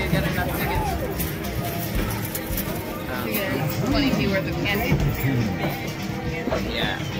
to get enough tickets to get 20p worth of candy. Yeah.